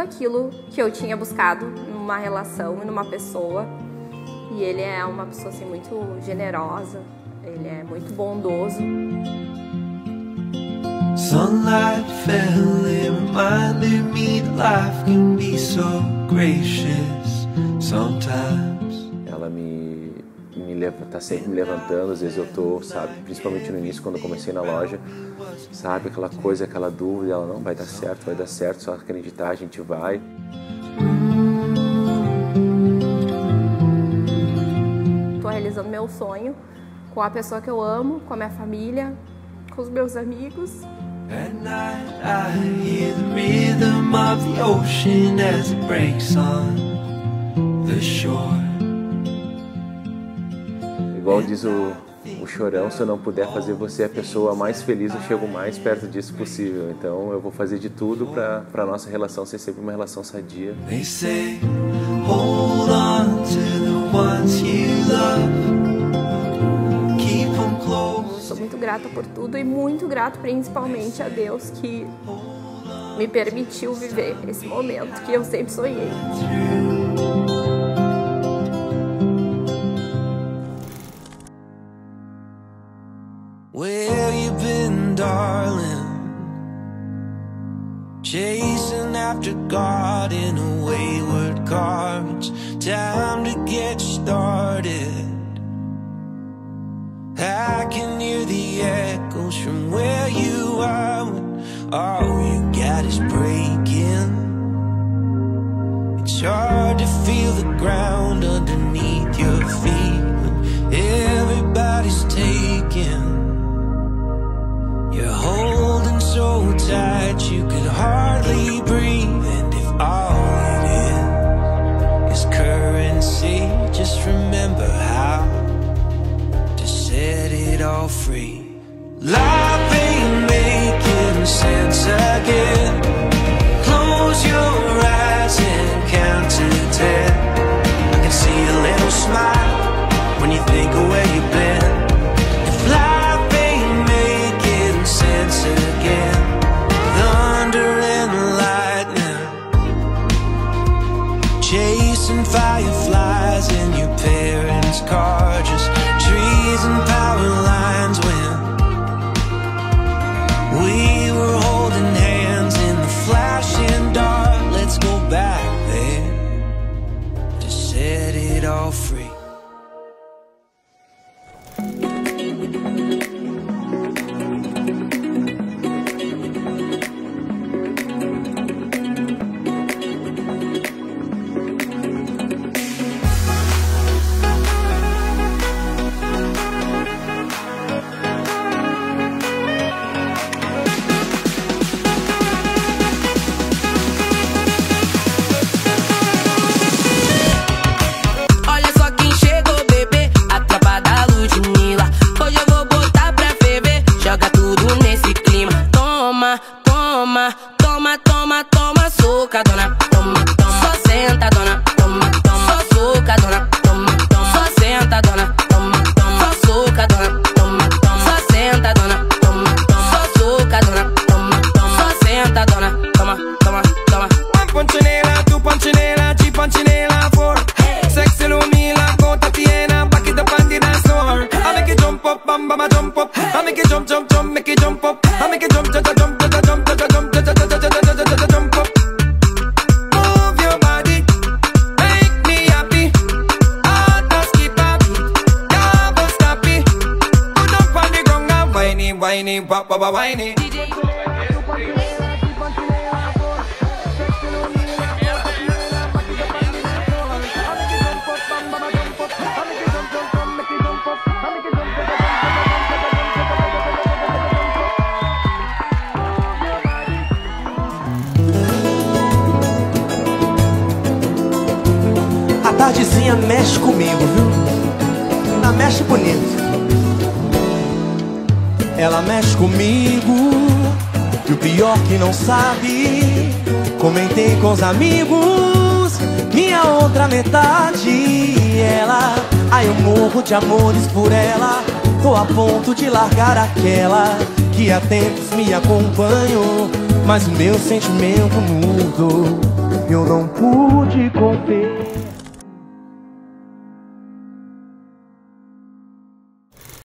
aquilo que eu tinha buscado numa relação e numa pessoa. E ele é uma pessoa assim muito generosa, ele é muito bondoso. Sunlight fell and reminded me that life can be so gracious sometimes. Ela tá sempre me levantando, às vezes eu tô, sabe, principalmente no início quando eu comecei na loja, sabe, aquela coisa, aquela dúvida, ela não vai dar certo, só acreditar, a gente vai. Tô realizando meu sonho com a pessoa que eu amo, com a minha família, com os meus amigos. At night I hear the rhythm of the ocean as it breaks on the shore. Igual diz o Chorão, se eu não puder fazer você a pessoa mais feliz, eu chego mais perto disso possível. Então eu vou fazer de tudo para nossa relação ser sempre uma relação sadia. They say, hold on to the ones you love. Keep them close. Sou muito grata por tudo e muito grato principalmente a Deus que me permitiu viver esse momento que eu sempre sonhei. Where you been, darling? Chasing after God in a wayward car. It's time to get started. I can hear the echoes from where you are when all you got is breaking. It's hard to feel the ground underneath your feet when everybody's taking. You're holding so tight you could hardly breathe. And if all it is currency, just remember how to set it all free. Life ain't making sense again. Close your eyes and count to 10. I can see a little smile when you think of where you've been. If life ain't making sense again, thunder and lightning, chasing fireflies in your parents' car, just trees and power lines when we were holding hands in the flashing dark. Let's go back there to set it all free. Socadona, toma, toma, só sentadona, toma, toma, só socadona, toma, toma, só sentadona, toma, toma, só socadona, toma, toma, só sentadona, toma, toma, só socadona, toma, toma, só sentadona, toma, toma, toma. One punchinela, two punchinela, three punchinela, four. Sexy Lumila, go Tatiana, back it up and the dance floor. I make it jump up, bam bam, I jump up. I make it jump, jump, jump, make it jump up. I make it jump, jump, jump, jump, jump, jump, jump, jump, jump up. Whiny, wap, wap, whiny. A tardezinha mexe comigo, viu? Ela mexe bonito. Ela mexe comigo, e o pior que não sabe. Comentei com os amigos, minha outra metade. Ela, ai eu morro de amores por ela. Tô a ponto de largar aquela que há tempos me acompanhou, mas o meu sentimento mudou. eu não pude conter.